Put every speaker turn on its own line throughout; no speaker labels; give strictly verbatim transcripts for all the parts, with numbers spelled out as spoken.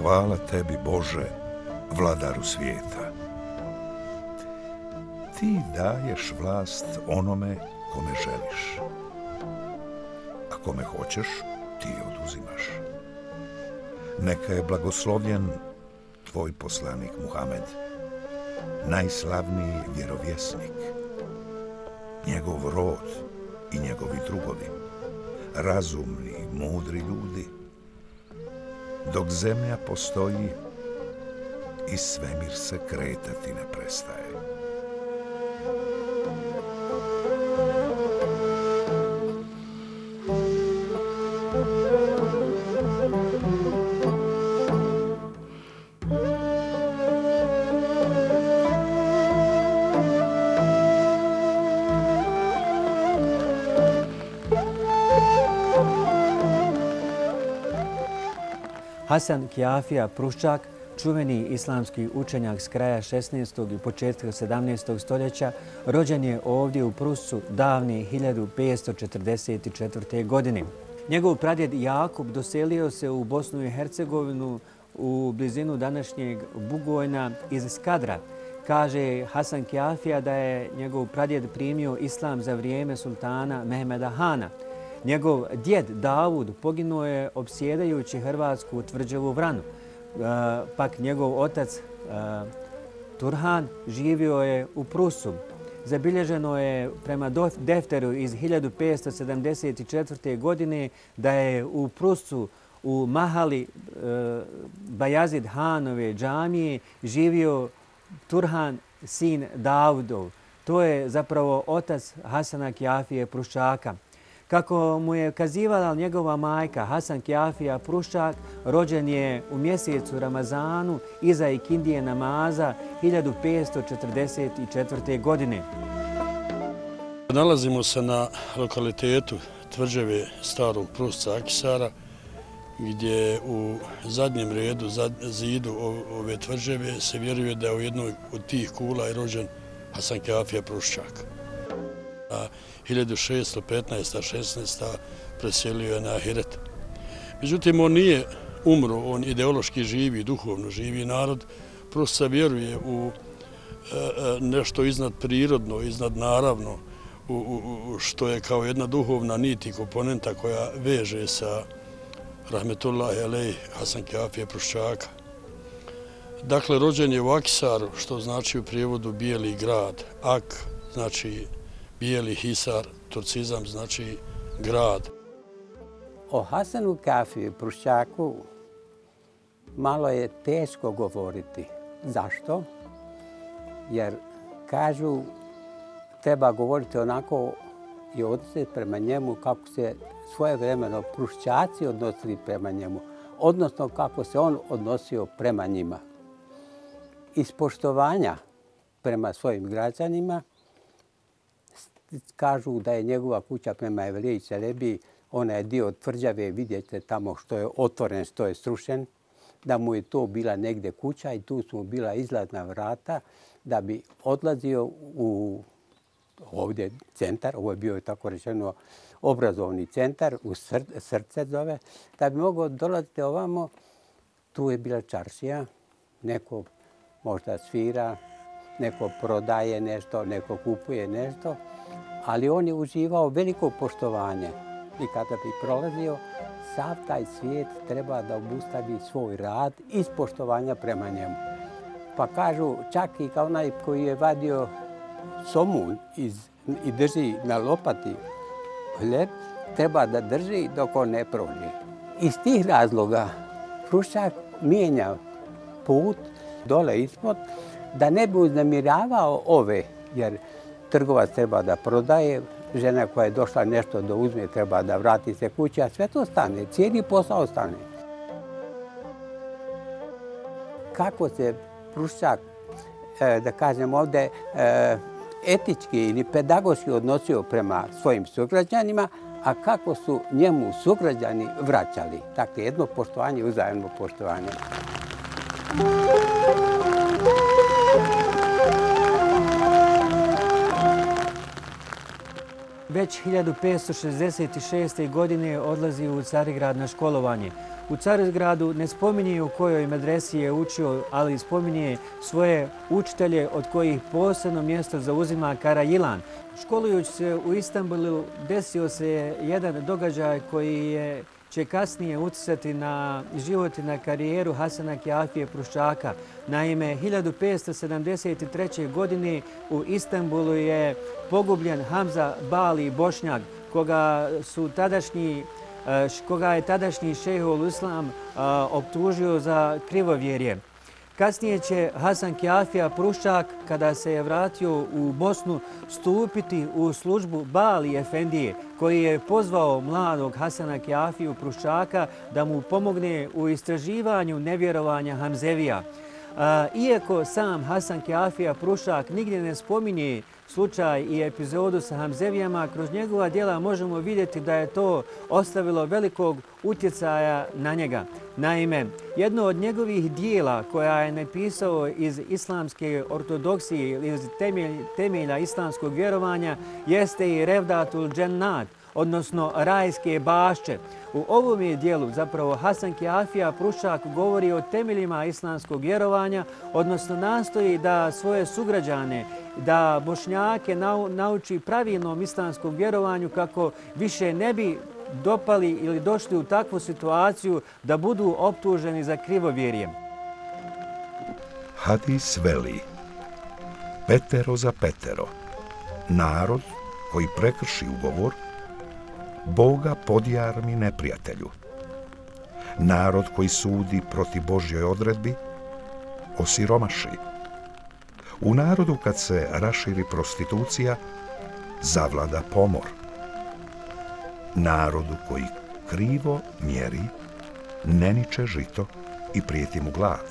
Hvala tebi, Bože, vladaru svijeta. Ti daješ vlast onome kome želiš, a kome hoćeš, ti je oduzimaš. Neka je blagoslovljen tvoj poslanik Muhamed, najslavniji vjerovjesnik, njegov rod i njegovi drugovi, razumni i mudri ljudi. Dok zemlja postoji i svemir se kretati ne prestaje.
Hasan Kjafija Pruščak, čuveni islamski učenjak s kraja šesnaestog i početka sedamnaestog stoljeća, rođen je ovdje u Pruscu davne hiljadu petsto četrdeset četvrte. godine. Njegov pradjed Jakub doselio se u Bosnu i Hercegovinu u blizinu današnjeg Bugojna iz Skadra. Kaže Hasan Kjafija da je njegov pradjed primio islam za vrijeme sultana Mehmeda Hana. Njegov djed Davud poginuo je opsjedajući hrvatsku tvrđavu Vranu. Pak njegov otac Turhan živio je u Prusu. Zabilježeno je prema defteru iz hiljadu petsto sedamdeset četvrte. godine da je u Prusu u mahali Bajazid Hanove džamije živio Turhan, sin Davudov. To je zapravo otac Hasana Kjafije Pruščaka. Kako mu je kazivala njegova majka Hasan Kjafija Pruščak, rođen je u mjesecu Ramazanu iza ikindije namaza hiljadu petsto četrdeset četvrte. godine.
Nalazimo se na lokalitetu tvrđave starog Prusca Akisara, gdje u zadnjem redu, zidu ove tvrđave se vjeruje da je u jednoj od tih kula je rođen Hasan Kjafija Pruščak. hiljadu šeststo petnaeste. šesnaeste. preselio je na Ahiret. Međutim, on nije umro, on ideološki živi, duhovno živi narod. Prusca vjeruje u nešto iznad prirodno, iznad naravno, što je kao jedna duhovna nit i komponenta koja veže sa rahmetullahi alejh Hasan Kjafije Pruščaka. Dakle, rođen je u Akisaru, što znači u prijevodu bijeli grad. Ak znači bijeli Hisar, turcizam znači grad.
O Hasanu Kjafiji Pruščaku malo je teško govoriti. Zašto? Jer kažu treba govoriti onako i odnositi prema njemu kako se svojevremeno Pruščaci odnosili prema njemu, odnosno kako se on odnosio prema njima. Iz poštovanja prema svojim građanima kažu da je njegova kuća prema Evliji Čelebi, ona je dio tvrđave, vidite tamo što je otvoren, što je srušen, da mu je to bila negdje kuća i tu su mu bila izlazna vrata da bi odlazio u ovdje centar, ovo je bio tako rečeno obrazovni centar, u srce zove, da bi mogao dolaziti ovamo, tu je bila čaršija, neko možda svira, neko prodaje nešto, neko kupuje nešto, ali on je uživao veliko poštovanje i kada bi prolazio, sav taj svijet treba da obustavi svoj rad iz poštovanja prema njemu. Pa kažu, čak i kao onaj koji je vadio somun iz, i drži na lopati hljeb, treba da drži dok on ne prođe. Iz tih razloga Pruščak mijenja put dole ispod da ne bi uznemiravao ove, jer trgovac treba da prodaje, žena koja je došla nešto da uzme treba da vrati se kući, a sve to stane, cijeli posao stane. Kako se Pruščak, da kažem ovdje, etički ili pedagoški odnosio prema svojim sugrađanima, a kako su njemu sugrađani vraćali. Dakle, jedno poštovanje, uzajemno poštovanje.
već hiljadu petsto šezdeset šeste. godine odlazi u Carigrad na školovanje. U Carigradu ne spominje u kojoj medresi je učio, ali spominje svoje učitelje od kojih posebno mjesto zauzima Karajilan. Školujući se u Istanbulu desio se jedan događaj koji je će kasnije utjecati na život i na karijeru Hasana Kjafije Pruščaka. Naime, hiljadu petsto sedamdeset treće. godine u Istanbulu je pogubljen Hamza Bali Bošnjak, koga su tadašnji koga je tadašnji šejhul Islam optužio za krivovjerje. Kasnije će Hasan Kjafija Pruščak, kada se je vratio u Bosnu, stupiti u službu Bali Efendije, koji je pozvao mladog Hasana Kjafiju Pruščaka da mu pomogne u istraživanju nevjerovanja Hamzevija. Iako sam Hasan Kjafija Pruščak nigdje ne spominje slučaj i epizodu sa Hamzevijama, kroz njegova djela možemo vidjeti da je to ostavilo velikog utjecaja na njega. Naime, jedno od njegovih dijela koja je napisao iz islamske ortodoksije, iz temelja islamskog vjerovanja, jeste i Revdatul Džennat, odnosno rajske bašče. U ovom je dijelu zapravo Hasan Kjafija Pruščak govori o temeljima islamskog vjerovanja, odnosno nastoji da svoje sugrađane, da Bošnjake nauči pravilnom islamskom vjerovanju kako više ne bi dopali ili došli u takvu situaciju da budu optuženi za krivovjerjem.
Hadis veli, petero za petero, narod koji prekrši ugovor, Boga podjarmi neprijatelju. Narod koji sudi protiv Božjoj odredbi, osiromaši. U narodu kad se raširi prostitucija, zavlada pomor. Narodu koji krivo mjeri, ne niče žito i prijeti mu glad.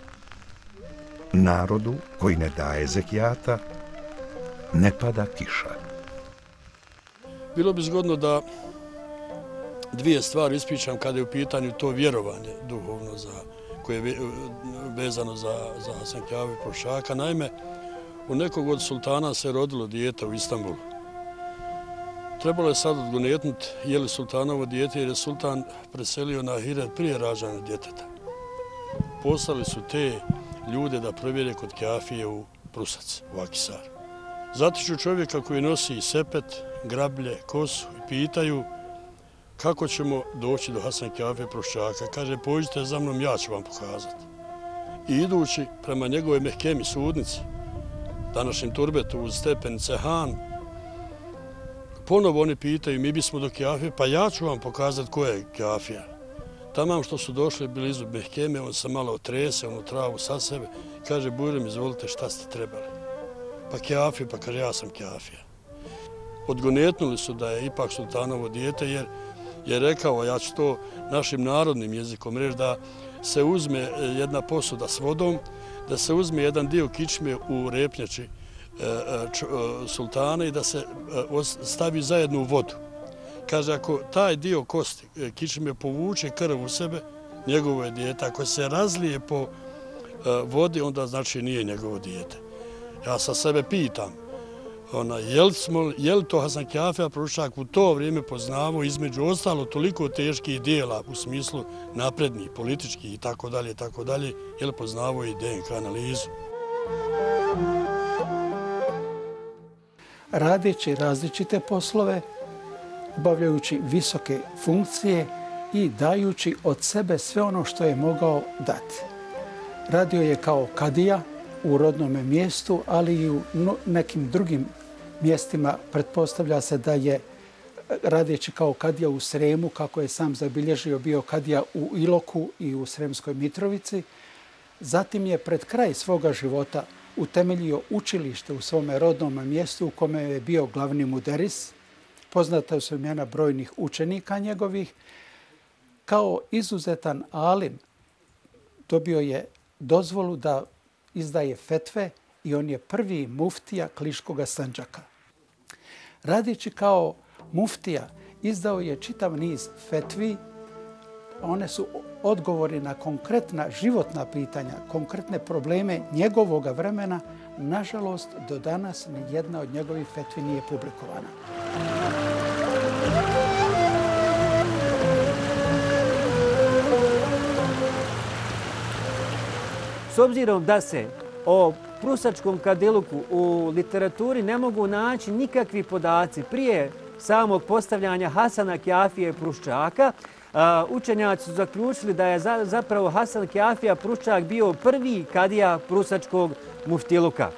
Narodu koji ne daje zekijata, ne pada kiša.
Bilo bi zgodno da dvije stvari ispričam kada je u pitanju to vjerovanje duhovno za, koje je vezano za, za Hasan Kjafiju Pruščaka. Naime, u nekog od sultana se rodilo dijete u Istanbulu. Trebalo je sad odgonetnuti je li sultanovo dijete, jer je sultan preselio na Ahiret prije rađanja djeteta. Poslali su te ljude da provjere kod Kjafije u Prusac, u Akisar. Zatiču čovjeka koji nosi sepet, grablje, kosu i pitaju kako ćemo doći do Hasan Kjafije Pruščaka. Kaže, pođite za mnom, ja ću vam pokazati. I idući prema njegove mehkemi, sudnici, današnjem turbetu uz stepenice Han, ponovo oni pitaju, mi bismo do Kjafije, pa ja ću vam pokazati ko je Kjafija. Tamam što su došli blizu mehkeme, on se malo otrese, onu travu sa sebe, kaže, Bujrem, izvolite, šta ste trebali? Pa Kjafija, pa kaže, ja sam Kjafija. Odgonetnuli su da je ipak sultanovo dijete, jer je rekao, ja ću to našim narodnim jezikom reći, da se uzme jedna posuda s vodom, da se uzme jedan dio kičme u repnjači sultana i da se stavi zajedno u vodu. Kaže, ako taj dio kosti kičme povuče krv u sebe, njegovo je dijete. Ako se razlije po vodi, onda znači nije njegovo dijete. Ja sa sebe pitam, Ona, je, li smo, je li to Hasan Kjafija Pruščak u to vrijeme poznavao između ostalo toliko teških dijela u smislu naprednih, političkih i tako dalje, tako dalje, je li poznavao i D N K analizu?
Radeći različite poslove, obavljajući visoke funkcije i dajući od sebe sve ono što je mogao dati. Radio je kao kadija u rodnom mjestu, ali i u nekim drugim mjestima. Pretpostavlja se da je radeći kao kadija u Sremu, kako je sam zabilježio, bio kadija u Iloku i u Sremskoj Mitrovici. Zatim je pred kraj svoga života utemeljio učilište u svome rodnom mjestu u kome je bio glavni muderis. Poznata su imena brojnih učenika njegovih. Kao izuzetan alim dobio je dozvolu da izdaje fetve i on je prvi muftija Kliškoga Sandžaka. Radeći kao muftija izdao je čitav niz fetvi. One su odgovori na konkretna životna pitanja, konkretne probleme njegovog vremena. Nažalost, do danas nijedna od njegovih fetvi nije publikovana.
S obzirom da se o prusačkom kadiluku u literaturi ne mogu naći nikakvi podaci prije samog postavljanja Hasana Kjafije Pruščaka, učenjaci su zaključili da je zapravo Hasan Kjafija Pruščak bio prvi kadija prusačkog muftiluka.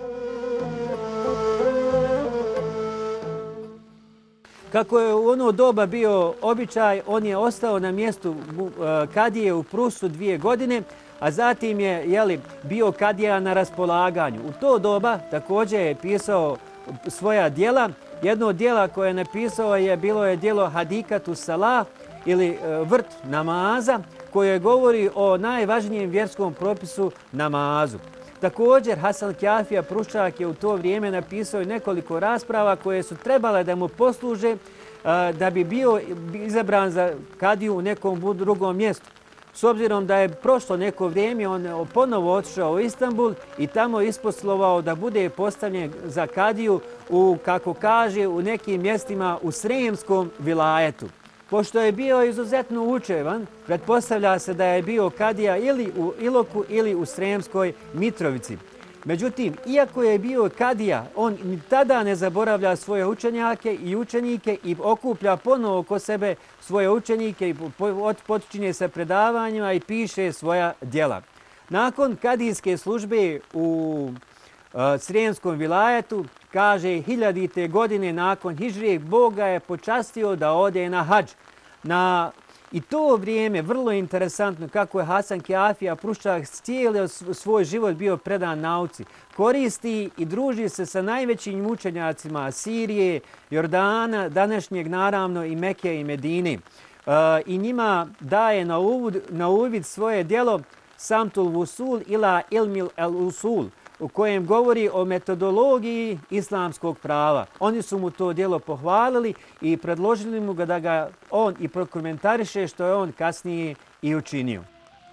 Kako je u ono doba bio običaj, on je ostao na mjestu kadije u Prusu dvije godine, a zatim je jeli, bio kadija na raspolaganju. U to doba također je pisao svoja djela. Jedno od djela koje je napisao je bilo je djelo Hadikatu Salah ili vrt namaza, koje govori o najvažnijem vjerskom propisu namazu. Također, Hasan Kjafija Pruščak je u to vrijeme napisao nekoliko rasprava koje su trebale da mu posluže da bi bio izabran za kadiju u nekom drugom mjestu. S obzirom da je prošlo neko vrijeme, on ponovo otišao u Istanbul i tamo isposlovao da bude postavljen za kadiju u, kako kaže, u nekim mjestima u Sremskom vilajetu. Pošto je bio izuzetno učevan, pretpostavlja se da je bio kadija ili u Iloku ili u Sremskoj Mitrovici. Međutim, iako je bio kadija, on ni tada ne zaboravlja svoje učenjake i učenike i okuplja ponovo oko sebe svoje učenike i počinje sa predavanjima i piše svoja djela. Nakon kadijske službe u Sremskom vilajetu, kaže, hiljadite godine nakon hidžre, Bog ga je počastio da ode na hadž. Na I to vrijeme, vrlo interesantno kako je Hasan Kjafija Pruščak cijeli svoj život bio predan nauci. Koristi i druži se sa najvećim učenjacima Sirije, Jordana, današnjeg naravno i Mekke i Medine. I njima daje na uvid, na uvid svoje djelo Samtul Vusul ila Ilmil el Usul, u kojem govori o metodologiji islamskog prava. Oni su mu to djelo pohvalili i predložili mu ga da ga on i prokomentariše, što je on kasnije i učinio.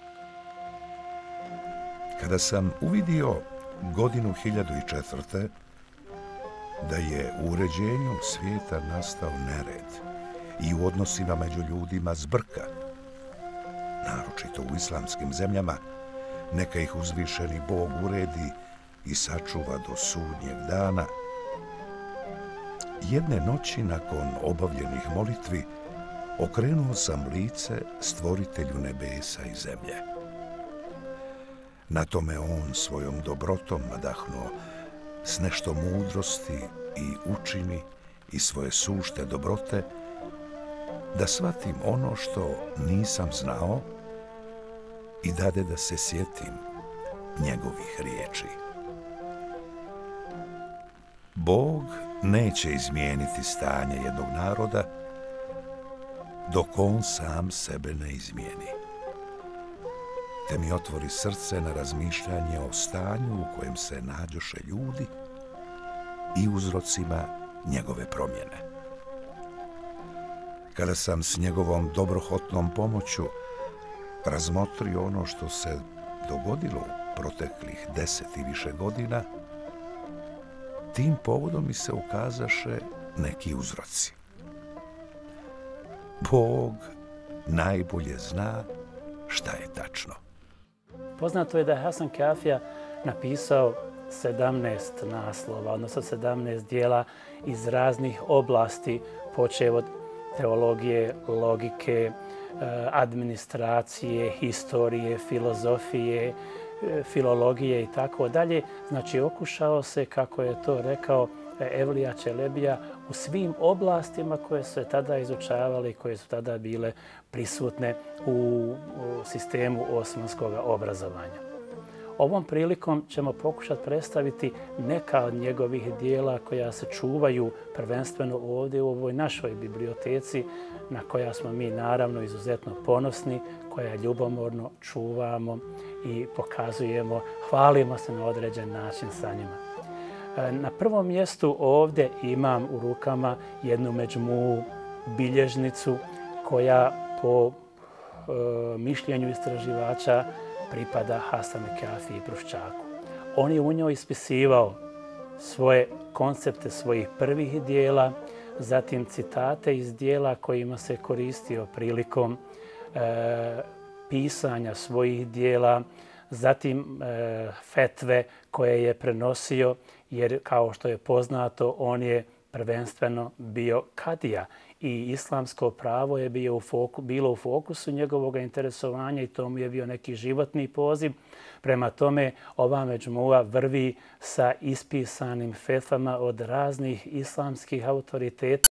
Kada sam uvidio godinu hiljadu četvrte. da je u uređenju svijeta nastao nered i u odnosima među ljudima zbrka, naročito u islamskim zemljama, neka ih uzvišeni Bog uredi i sačuva do sudnjeg dana. Jedne noći nakon obavljenih molitvi okrenuo sam lice stvoritelju nebesa i zemlje. Na tome on svojom dobrotom nadahnuo s nešto mudrosti i učini i svoje sušte dobrote, da shvatim ono što nisam znao i dade da se sjetim njegovih riječi. Bog neće izmijeniti stanje jednog naroda dok on sam sebe ne izmijeni. Te mi otvori srce na razmišljanje o stanju u kojem se nađoše ljudi i uzrocima njegove promjene. Kada sam s njegovom dobrohotnom pomoću razmotrio ono što se dogodilo u proteklih deset i više godina, tim povodom mi se ukazaše neki uzroci. Bog najbolje zna šta je tačno.
Poznato je da je Hasan Kjafija napisao sedamnaest naslova, odnosno sedamnaest dijela iz raznih oblasti, počev od teologije, logike, administracije, historije, filozofije, filologije i tako dalje. Znači, okušao se, kako je to rekao Evlija Čelebija, u svim oblastima koje su se tada izučavale i koje su tada bile prisutne u sistemu osmanskog obrazovanja. Ovom prilikom ćemo pokušati predstaviti neka od njegovih dijela koja se čuvaju prvenstveno ovdje u ovoj našoj biblioteci, na koja smo mi naravno izuzetno ponosni, koja ljubomorno čuvamo i pokazujemo, hvalimo se na određen način sa njima. Na prvom mjestu ovdje imam u rukama jednu međmu bilježnicu koja po e, mišljenju istraživača pripada Hasanu Kjafiji Pruščaku. On je u njoj ispisivao svoje koncepte svojih prvih dijela, zatim citate iz dijela kojima se koristio prilikom e, pisanja svojih dijela, zatim e, fetve koje je prenosio, jer kao što je poznato, on je prvenstveno bio kadija i islamsko pravo je bio u foku, bilo u fokusu njegovog interesovanja i to mu je bio neki životni poziv. Prema tome, ova međmua vrvi sa ispisanim fetvama od raznih islamskih autoriteta.